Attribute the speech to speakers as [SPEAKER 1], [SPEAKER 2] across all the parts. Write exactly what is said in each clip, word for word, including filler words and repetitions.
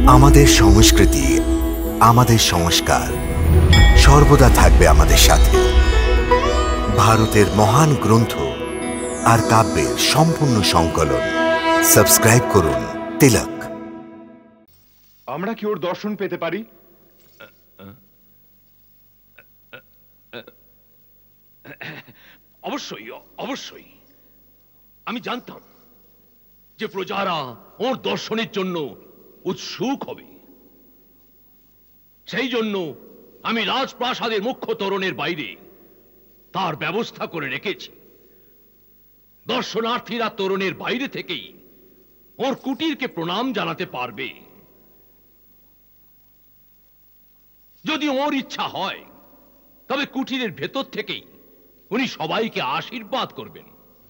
[SPEAKER 1] আমাদের সংস্কৃতি, আমাদের সংস্কার সর্বদা থাকবে আমাদের সাথে। ভারতের মহান গ্রন্থ আর কাব্যের সম্পূর্ণ সংকলন। সাবস্ক্রাইব করুন তিলক।
[SPEAKER 2] আমরা কি ওর দর্শন পেতে পারি?
[SPEAKER 3] অবশ্যই অবশ্যই। আমি জানতাম যে প্রজারা ওর দর্শনের জন্য উৎসুক হবে। সেই জন্য আমি রাজপ্রাসাদের মুখ্য তোরণের বাইরে তার ব্যবস্থা করে রেখেছি। দর্শনার্থীরা তোরণের বাইরে থেকেই ওর কুটিরকে প্রণাম জানাতে পারবে। যদি ওর ইচ্ছা হয় তবে কুটিরের ভেতর থেকেই উনি সবাইকে আশীর্বাদ করবেন।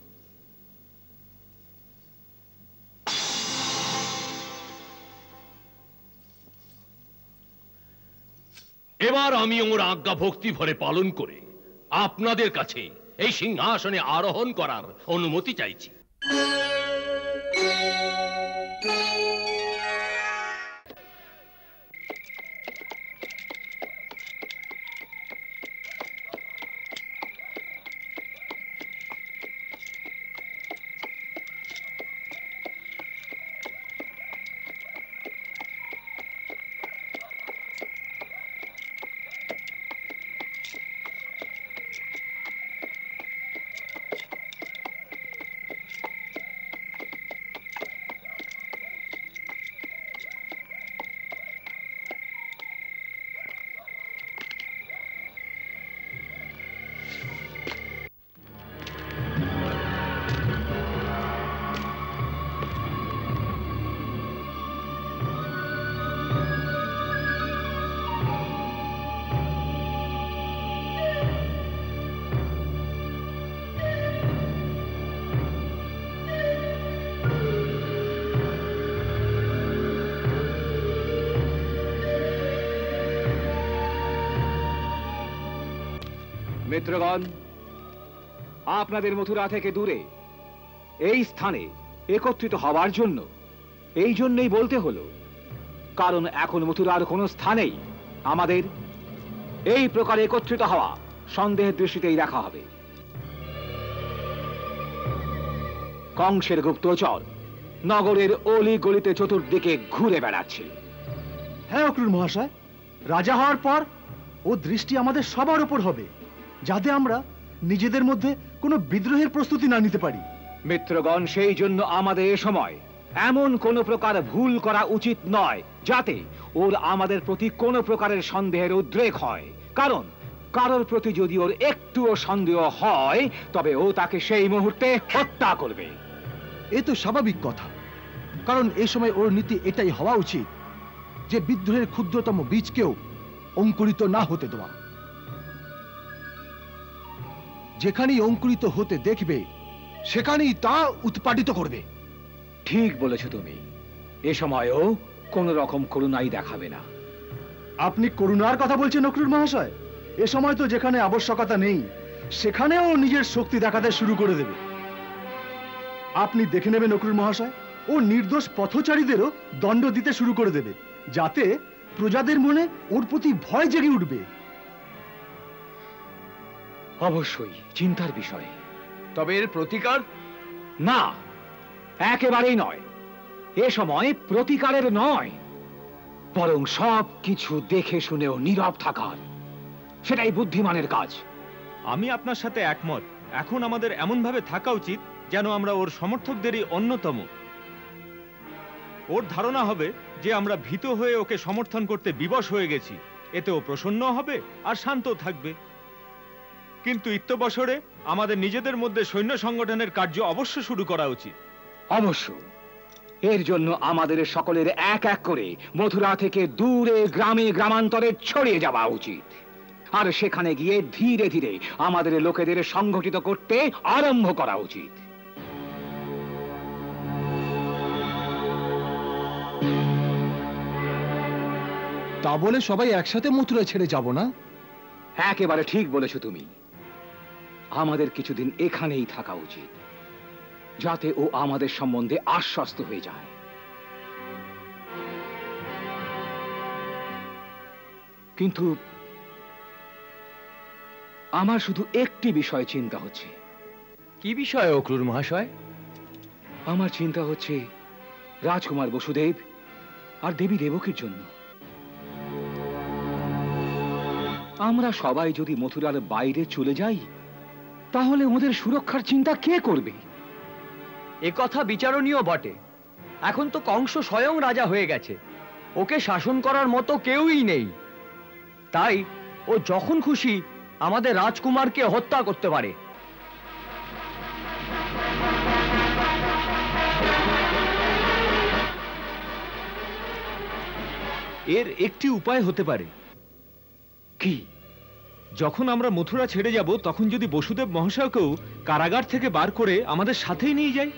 [SPEAKER 3] এবার আমি ওর আজ্ঞা ভক্তি ভরে পালন করে আপনাদের কাছে এই সিংহাসনে আরোহণ করার অনুমতি চাইছি।
[SPEAKER 4] মিত্রগণ, আপনাদের মথুরা থেকে দূরে এই স্থানে একত্রিত হওয়ার জন্য এই জন্যই বলতে হলো, কারণ এখন মথুরার কোনো স্থানেই আমাদের এই প্রকারে একত্রিত হওয়া সন্দেহের দৃষ্টিতেই দেখা হবে। কংসের গুপ্তচর নগরের অলি গলিতে চতুর্দিকে ঘুরে বেড়াচ্ছে।
[SPEAKER 5] হ্যাঁ অক্রুর মহাশয়, রাজা হওয়ার পর ও দৃষ্টি আমাদের সবার উপর হবে, যাতে আমরা নিজেদের মধ্যে কোনো বিদ্রোহের প্রস্তুতি না নিতে পারি।
[SPEAKER 4] মিত্রগণ, সেই জন্য আমাদের এ সময় এমন কোনো প্রকার ভুল করা উচিত নয় যাতে ওর আমাদের প্রতি কোনো প্রকারের সন্দেহের উদ্রেক হয়। কারণ কারোর প্রতি যদি ওর একটুও সন্দেহ হয় তবে ও তাকে সেই মুহূর্তে হত্যা করবে।
[SPEAKER 5] এ তো স্বাভাবিক কথা, কারণ এই সময় ওর নীতি এটাই হওয়া উচিত যে বিদ্রোহের ক্ষুদ্রতম বীজকেও অঙ্কুরিত না হতে দেওয়া। যেখানেই অঙ্কুরিত হতে দেখবে সেখানেই তা উৎপাদিত করবে।
[SPEAKER 4] ঠিক বলেছ তুমি। এ সময়ও কোন রকম করুণাই দেখাবে না।
[SPEAKER 5] আপনি করুণার কথা বলছেন অক্রুর মহাশয়? এ সময় তো যেখানে আবশ্যকতা নেই সেখানেও নিজের শক্তি দেখাতে শুরু করে দেবে। আপনি দেখে নেবেন অক্রুর মহাশয়, ও নির্দোষ পথচারীদেরও দণ্ড দিতে শুরু করে দেবে, যাতে প্রজাদের মনে ওর প্রতি ভয় জেগে উঠবে।
[SPEAKER 4] অবশ্যই চিন্তার বিষয়।
[SPEAKER 2] তবে এর প্রতিকার?
[SPEAKER 4] না, একেবারেই নয়। এ সময় প্রতিকারের নয়, বরং সব কিছু দেখে শুনেও নীরব থাকার, সেটাই বুদ্ধিমানের কাজ।
[SPEAKER 6] আমি আপনার সাথে একমত। এখন আমাদের এমন ভাবে থাকা উচিত যেন আমরা ওর সমর্থকদেরই অন্যতম। ওর ধারণা হবে যে আমরা ভীত হয়ে ওকে সমর্থন করতে বিবশ হয়ে গেছি। এতে ও প্রসন্ন হবে আর শান্ত থাকবে। কিন্তু ইত্যবসরে আমাদের নিজেদের মধ্যে সৈন্য সংগঠনের কার্য অবশ্য শুরু করা উচিত।
[SPEAKER 4] অবশ্য এর জন্য আমাদের সকলের এক এক করে মথুরা থেকে দূরে গ্রামে গ্রামান্তরে ছড়িয়ে যাওয়া উচিত, আর সেখানে গিয়ে ধীরে ধীরে আমাদের লোকেদের সংগঠিত করতে আরম্ভ করা উচিত।
[SPEAKER 5] তা বলে সবাই একসাথে মথুরা ছেড়ে যাব না?
[SPEAKER 4] একেবারে ঠিক বলেছো তুমি। আমাদের কিছুদিন এখানেই থাকা উচিত, যাতে ও আমাদের সম্বন্ধে আশ্বস্ত হয়ে যায়। কিন্তু আমার শুধু একটি বিষয় চিন্তা হচ্ছে।
[SPEAKER 7] কি বিষয় অক্রুর মহাশয়?
[SPEAKER 4] আমার চিন্তা হচ্ছে রাজকুমার বসুদেব আর দেবী দেবকীর জন্য। আমরা সবাই যদি মথুরার বাইরে চলে যাই, তাহলে ওদের সুরক্ষার চিন্তা কে করবে?
[SPEAKER 7] এ কথা বিচারণীয় বটে। এখন তো কংস স্বয়ং রাজা হয়ে গেছে, ওকে শাসন করার মতো কেউই নেই। তাই ও যখন খুশি আমাদের রাজকুমারকে হত্যা করতে পারে।
[SPEAKER 6] এর একটি উপায় হতে পারে।
[SPEAKER 4] কি?
[SPEAKER 6] যখন আমরা মথুরা ছেড়ে যাব, তখন যদি বসুদেব মহাশয়কেও কারাগার থেকে বার করে আমাদের সাথেই নিয়ে যাই।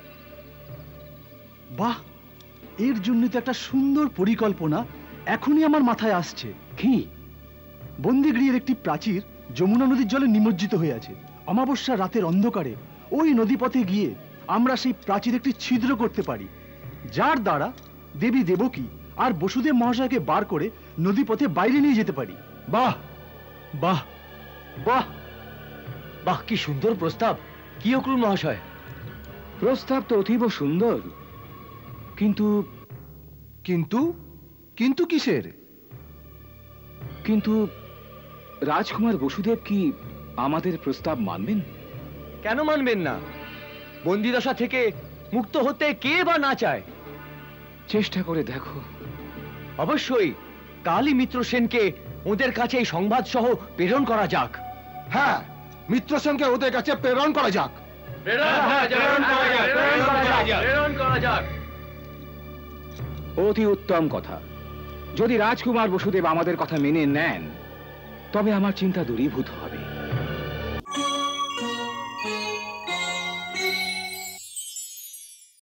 [SPEAKER 5] বাহ, এর জন্য তো একটা সুন্দর পরিকল্পনা এখনই আমার মাথায় আসছে।
[SPEAKER 4] কি?
[SPEAKER 5] বন্দিগৃহের একটি প্রাচীর যমুনা নদীর জলে নিমজ্জিত হয়ে আছে। অমাবস্যা রাতের অন্ধকারে ওই নদীপথে গিয়ে আমরা সেই প্রাচীর একটি ছিদ্র করতে পারি, যার দ্বারা দেবী দেবকী আর বসুদেব মহাশয়কে বার করে নদীপথে বাইরে নিয়ে যেতে পারি।
[SPEAKER 6] বাহ বাহ
[SPEAKER 7] বাহ বাহ, কি সুন্দর প্রস্তাব! কি অক্রুর মহাশয়?
[SPEAKER 4] প্রস্তাব তো অতীব সুন্দর, কিন্তু
[SPEAKER 5] কিন্তু কিন্তু কিসের?
[SPEAKER 4] কিন্তু রাজকুমার বসুদেব কি আমাদের প্রস্তাব মানবেন?
[SPEAKER 7] কেন মানবেন না? বন্দিদশা থেকে মুক্ত হতে কে বা না চায়?
[SPEAKER 4] চেষ্টা করে দেখো।
[SPEAKER 7] অবশ্যই কালই মিত্র সেনকে ওদের কাছে এই সংবাদ সহ প্রেরণ করা যাক।
[SPEAKER 5] হ্যাঁ, মিত্র সেনকে ওদের কাছে প্রেরণ করা যাক।
[SPEAKER 4] অতি উত্তম কথা। যদি রাজকুমার বসুদেব আমাদের কথা মেনে নেন, তবে আমার চিন্তা দূরীভূত হবে।